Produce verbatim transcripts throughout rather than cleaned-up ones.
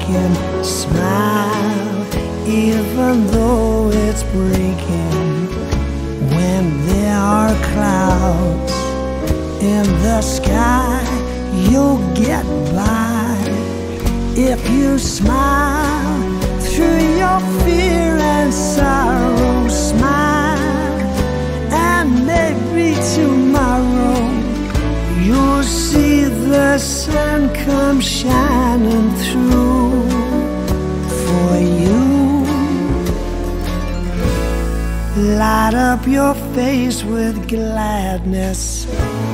can smile even though it's breaking. When there are clouds in the sky, you'll get by if you smile through your fear and sorrow. Smile, and maybe tomorrow you'll see the sun come shining through for you. Light up your face with gladness,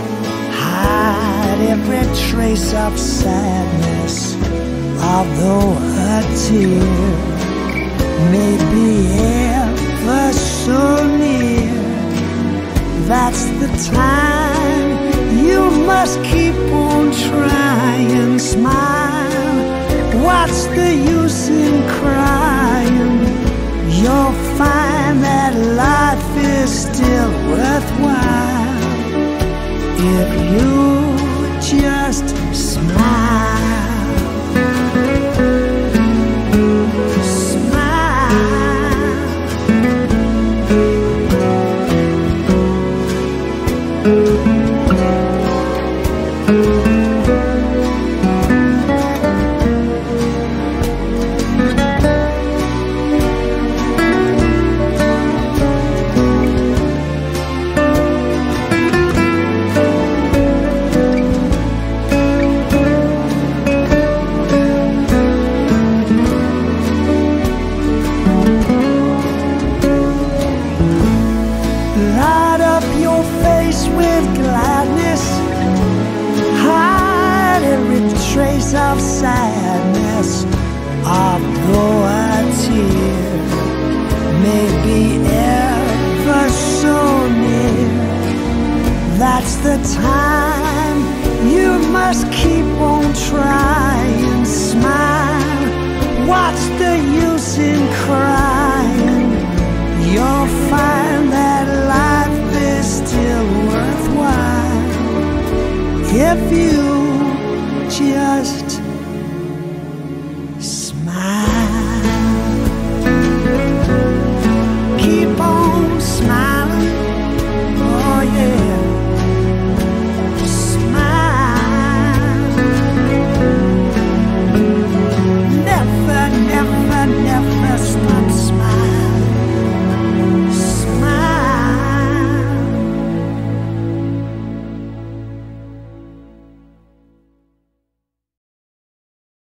hide every trace of sadness. Although a tear may be ever so near, that's the time you must keep on trying. Smile, what's the use in crying? You'll find that life is still worthwhile if you just smile. Light up your face with gladness, hide every trace of sadness. Although a tear may be ever so near, that's the time you must keep on trying. Smile, what's the use in crying? You'll find that life is still worthwhile if you just